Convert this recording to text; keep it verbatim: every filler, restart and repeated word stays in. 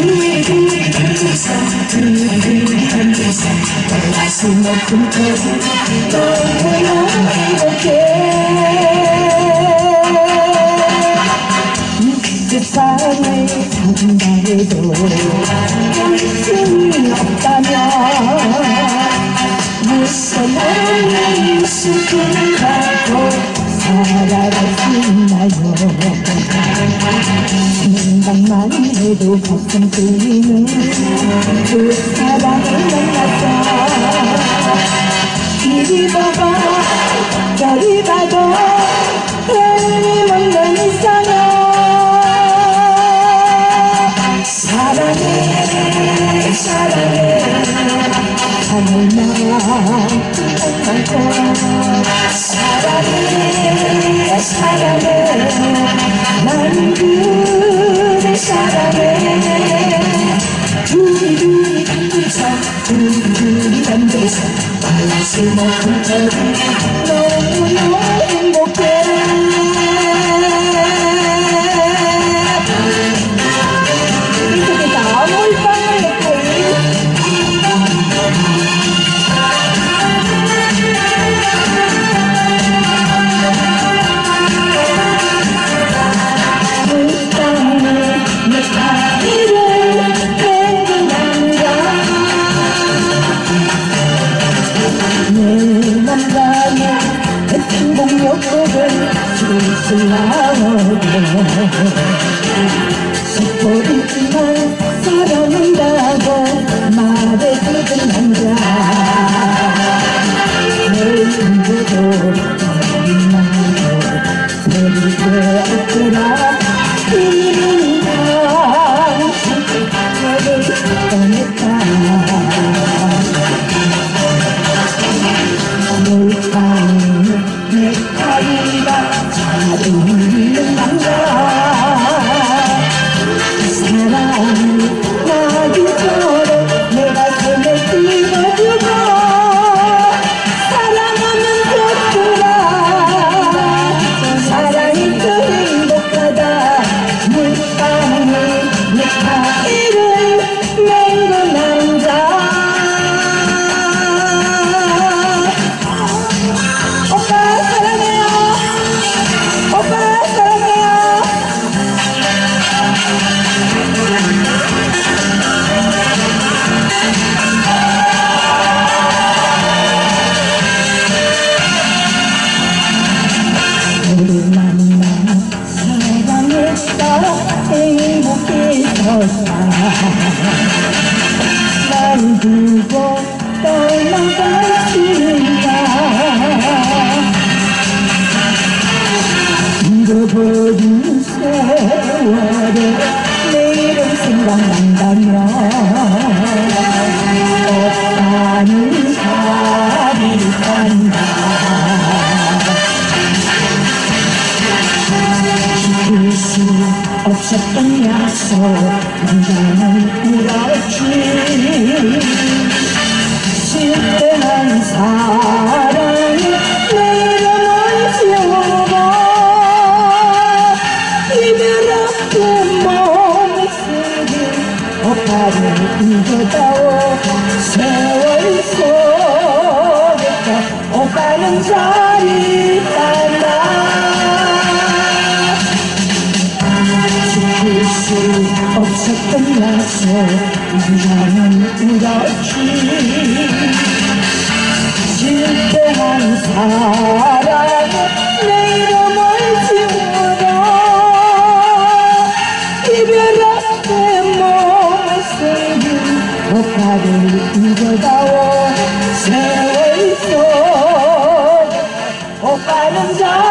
두리두리 던져서 두리두리 던져서 말할 수 없는 터를 너무너무 행복해. 세상을 찾은다 해도 볼수는 없다면 무서운 모습을 갖고 살아갈 수 있나요? 생각만 해도 가슴 뛰는 그 사랑을 만났어. 이리 봐봐 저리 봐도 틀림없는 이상형. 사랑해 사랑해 하늘만 험하고 사랑해 사랑해 난 그대 사랑해. 두리두리 던져서 두리두리 던져서 말할 수 없는 터를 너무너무 행복해. 듣고 있지만 사랑한다고 말해주던 남자. 내 힘들고 나도 버릴 게 없더라. 이는 당신 너를 떠났다. 내 땅은 내 팔이라 잘 울리는 남자. 날 두고 떠나가신다. 잃어버린 세월에 내일은 생각난다면 없다는 살이 간다. 지킬 수 없었던 약속 인간은 울었지. 실패한 사랑이 내 이름을 지우고 이별 없는 몸을 쓰기 오빠를 잊어다오. 세월 속에서 오빠는 저리 간다. 지킬 수 없었던 약속 인간은 울었지. 실패한 사랑은 내 이름을 지우고 이별 없는 몸을 쓰기 오빠를 잊어다오. 세월 속 오빠는 저